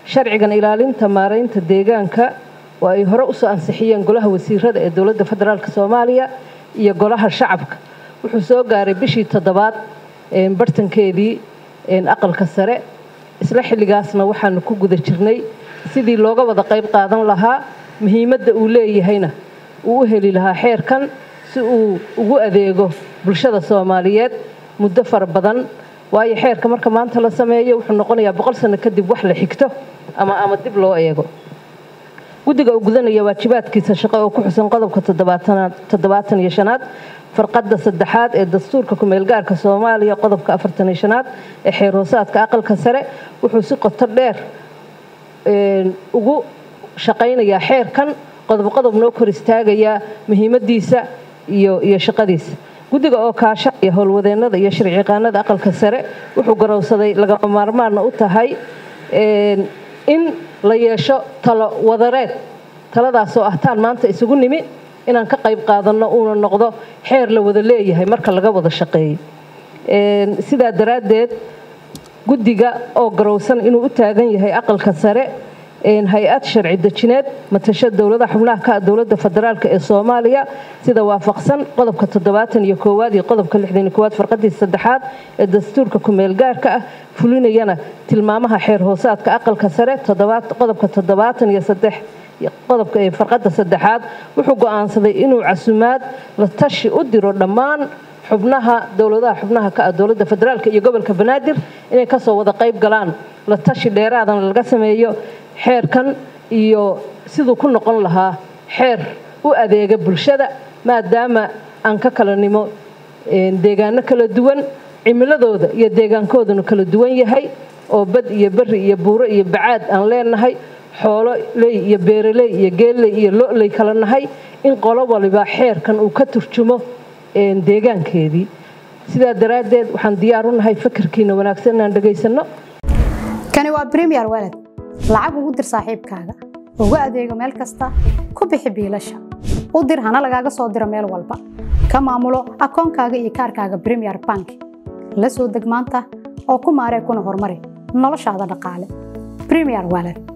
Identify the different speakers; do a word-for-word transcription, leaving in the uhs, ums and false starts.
Speaker 1: sharcigan ilaalinta maareynta deegaanka oo ay hore u soo ansixiyeen golaha wasiirada ee dowladda federaalka Soomaaliya iyo golaha shacabka wuxuu soo gaaray bishii toddobaad ee bartankeedii ee aqalka sare isla xilligaasna waxaan ku guda jirnay sidii looga wada qayb qaadan lahaa muhiimadda uu leeyahayna uu heli lahaa xeerkan si uu ugu adeego bulshada Soomaaliyeed muddo far badan waayo xeerka marka maanta la sameeyo wuxuu noqonayaa boqol sano kadib wax la xigto ama ama dib loo eego gudiga uu gudanaya waajibaadkiisa shaqo oo ku xusan qodobka toddobaatan iyo shanaad farqada saddexaad ee dastuurka ku meel gaarka Soomaaliya qodobka afartan iyo shanaad ee xeer hoosaadka aqalka sare wuxuu si qoto dheer ee ugu shaqaynayaa xeerkan qodob qodob noo kor istaagaya muhiimadiisa iyo iyo shaqadiisa gudiga oo kaashaya howlwadeennada iyo sharci-yaqaanada aqalka sare wuxuu garowsaday laga maarmaana u tahay in la yeesho talo wadareed taladaas oo ah taan maanta isugu nimi inaan ka qayb qaadano oo noqdo xeer la wada leeyahay marka laga wada shaqeeyo ee sida daraadeed gudiga oo garowsan inuu u taagan yahay aqalka sare ee hay'ad sharci dejineed matasha dawladda xubnaha ka dawladda federaalka ee Soomaaliya sida waafaqsan qodobka toddobaatan iyo koowaad iyo qodobka lixdan iyo koowaad farqadii saddexaad ee dastuurka ku meel gaarka ah fulinayana tilmaamaha xeer hoosaadka aqalka sare toddobaad qodobka toddobaatan iyo saddex qodobka ee farqada saddexaad wuxuu go'aansaday inuu casumaad la tashi u diro dhammaan xubnaha dawladaha xubnaha ka dawladda federaalka iyo gobolka Banaadir inay ka soo wada qayb galaan la tashi dheeraadan laga sameeyo xeerkan iyo sidoo ku noqon lahaa xeer u adeega bulshada maadaama aan ka kala nimo deegaano kala duwan cimiladooda iyo deegaankooduna kala duwan yahay oo bad iyo bari iyo buuro iyo bacaad aan leenahay xoolo ley iyo beeraley iyo geeley iyo lo'ley kala nahay in qolo waliba xeerkan uu ka turjumo deegaankeedii sida daraadeed waxaan diyaar u nahay fikirkiina wanaagsan inaan dhageysano
Speaker 2: kani waa Premier Wallet lacag ugu dir saaxiibkaaga ugu adeego meel kasta ku bixi biilasha u dir hana lagaaga soo diro meel walba ka maamulo akoonkaaga iyo kaarkaaga Premier Bank la soo deg maanta oo ku maaree kuna horumari noloshaada dhaqaale Premier Wallet